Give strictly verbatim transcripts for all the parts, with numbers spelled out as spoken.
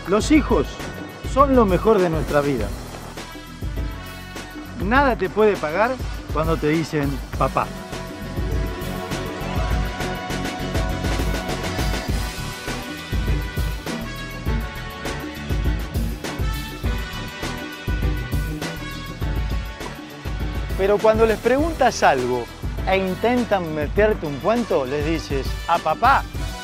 Los hijos son lo mejor de nuestra vida. Nada te puede pagar cuando te dicen papá. Pero cuando les preguntas algo e intentan meterte un cuento, les dices, ¿a papá?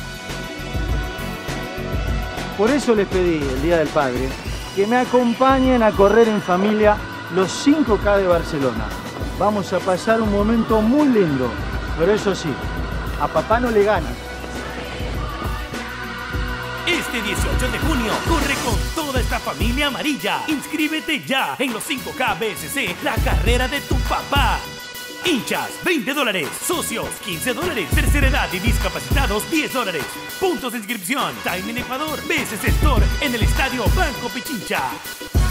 Por eso les pedí el Día del Padre que me acompañen a correr en familia los cinco K de Barcelona. Vamos a pasar un momento muy lindo, pero eso sí, a papá no le ganan. Este dieciocho de junio, corre con toda esta familia amarilla. Inscríbete ya en los cinco K B S C, la carrera de tu papá. Hinchas, veinte dólares. Socios, quince dólares. Tercera edad y discapacitados, diez dólares. Puntos de inscripción. Time en Ecuador. B S C Store en el Estadio Banco Pichincha.